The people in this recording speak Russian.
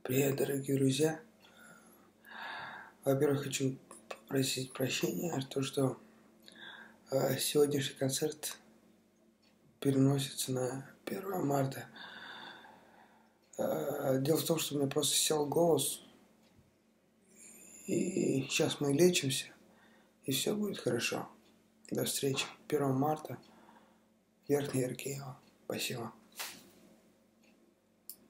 Привет, дорогие друзья. Во-первых, хочу попросить прощения, что сегодняшний концерт переносится на 1 марта. Дело в том, что у меня просто сел голос, и сейчас мы лечимся, и все будет хорошо. До встречи 1 марта. Верхний Иркеево. Спасибо.